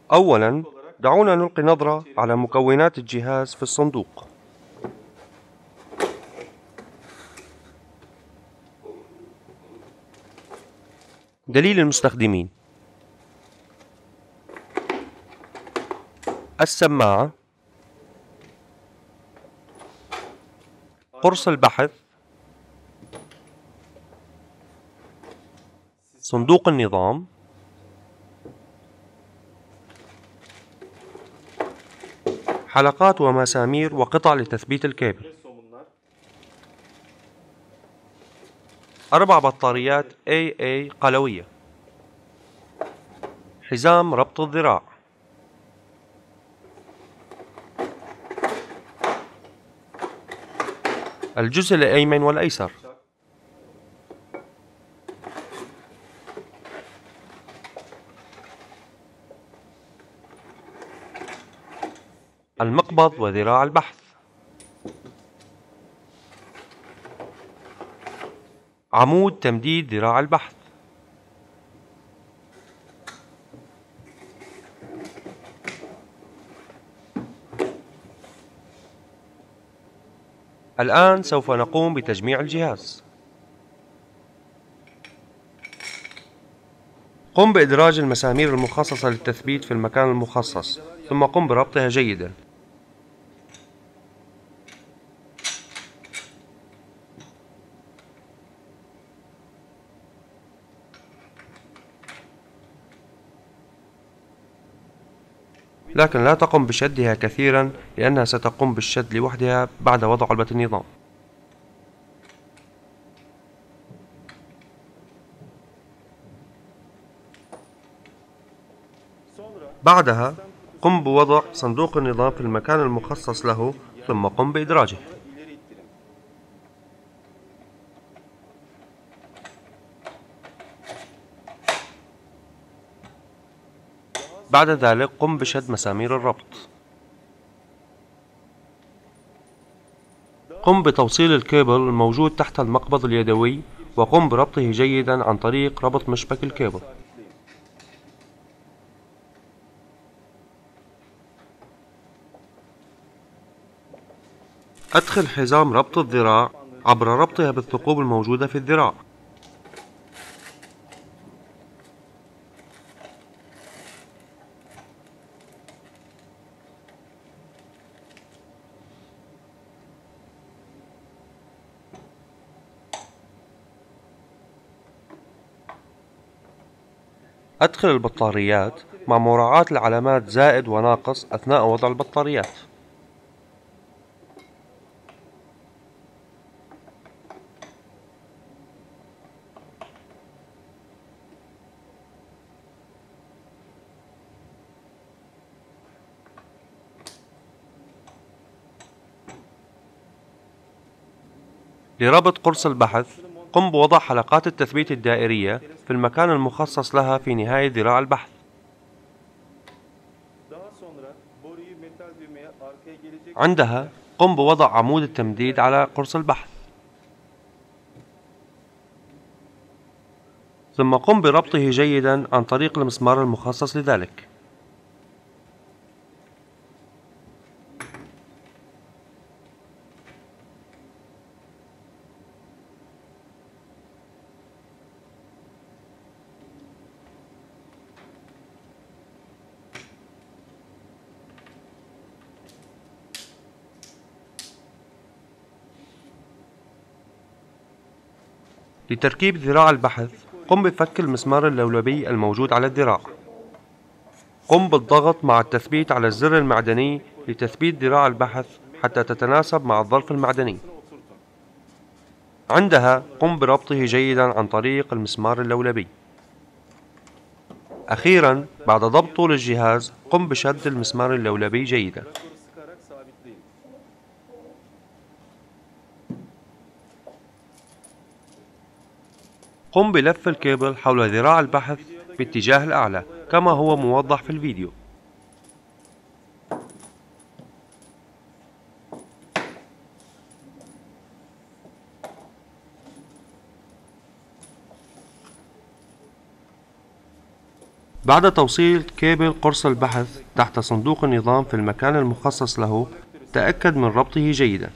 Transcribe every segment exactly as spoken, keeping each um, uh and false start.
أولاً، دعونا نلقي نظرة على مكونات الجهاز في الصندوق. دليل المستخدمين: السماعة، قرص البحث، صندوق النظام، حلقات ومسامير وقطع لتثبيت الكيبل، أربع بطاريات إيه إيه قلوية، حزام ربط الذراع، الجزء الأيمن والأيسر، المقبض وذراع البحث، عمود تمديد ذراع البحث، الآن سوف نقوم بتجميع الجهاز. قم بإدراج المسامير المخصصة للتثبيت في المكان المخصص، ثم قم بربطها جيدا. لكن لا تقم بشدها كثيرا لأنها ستقوم بالشد لوحدها بعد وضع علبة النظام. بعدها قم بوضع صندوق النظام في المكان المخصص له، ثم قم بإدراجه. بعد ذلك قم بشد مسامير الربط. قم بتوصيل الكيبل الموجود تحت المقبض اليدوي، وقم بربطه جيدا عن طريق ربط مشبك الكيبل. أدخل حزام ربط الذراع عبر ربطها بالثقوب الموجودة في الذراع. أدخل البطاريات مع مراعاة العلامات زائد وناقص أثناء وضع البطاريات. لربط قرص البحث، قم بوضع حلقات التثبيت الدائرية في المكان المخصص لها في نهاية ذراع البحث. عندها قم بوضع عمود التمديد على قرص البحث، ثم قم بربطه جيدا عن طريق المسمار المخصص لذلك. لتركيب ذراع البحث، قم بفك المسمار اللولبي الموجود على الذراع. قم بالضغط مع التثبيت على الزر المعدني لتثبيت ذراع البحث حتى تتناسب مع الظرف المعدني. عندها قم بربطه جيدا عن طريق المسمار اللولبي. أخيرا، بعد ضبط طول الجهاز، قم بشد المسمار اللولبي جيدا. قم بلف الكيبل حول ذراع البحث باتجاه الأعلى كما هو موضح في الفيديو. بعد توصيل كيبل قرص البحث تحت صندوق النظام في المكان المخصص له، تأكد من ربطه جيدا.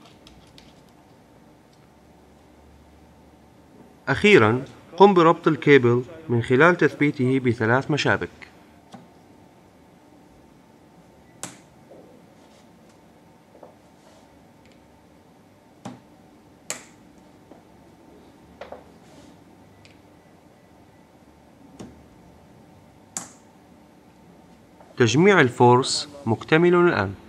أخيرا، قم بربط الكيبل من خلال تثبيته بثلاث مشابك. تجميع الفورس مكتمل الآن.